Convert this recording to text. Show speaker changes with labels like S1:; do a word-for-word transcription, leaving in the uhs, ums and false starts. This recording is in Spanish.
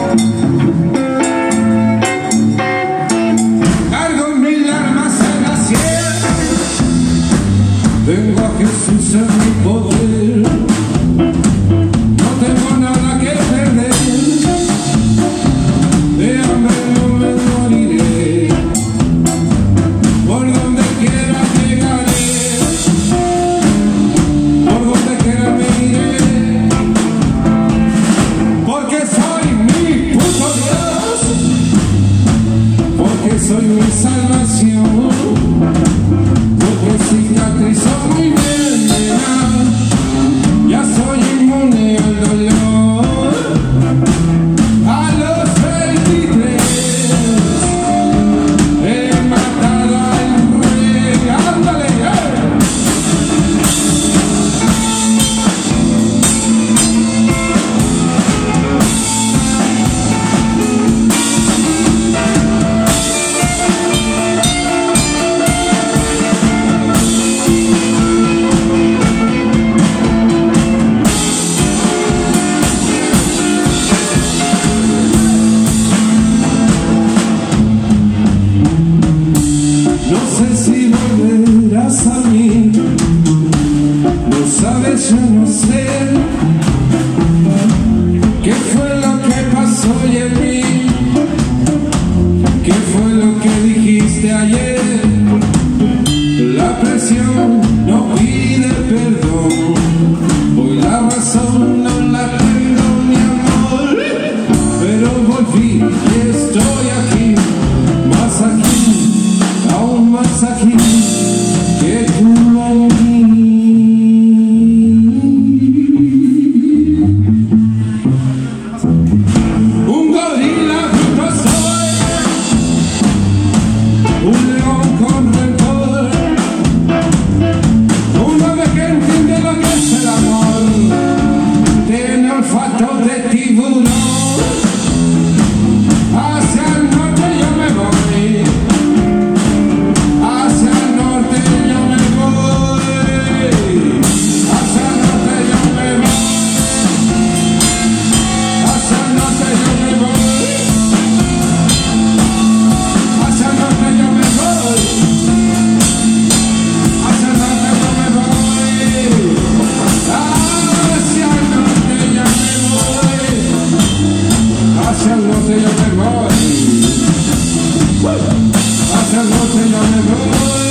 S1: Cargo mil armas en la sien, tengo a Jesús en mi poder, no tengo nada que perder, de hambre no me moriré, por donde quiera llegaré, por donde quiera me iré, porque soy mi puto Dios, porque soy mi salvación, porque cicatrizó muy bien, ya soy inmune al dolor, a los veintitrés he matado al rey, ándale, eh. No sé si volverás a mí, no sabes, yo no sé qué fue lo que pasó hoy en mí, qué fue lo que dijiste ayer. La presión no pide perdón, hoy la razón no la tengo, mi amor, pero volví y estoy aquí, más aquí, aún más aquí que tú en mí. Un gorila bruto soy, un león con rencor, un hombre que entiende lo que es el amor, tiene olfato de tiburón. Hacia el norte yo me voy, hacia el norte yo me voy, hacia el norte yo me voy, hacia el norte yo me voy, hacia el norte yo me voy, hacia el norte yo me voy, hacia el norte yo me voy, hacia el norte yo me voy, hacia el norte yo me voy.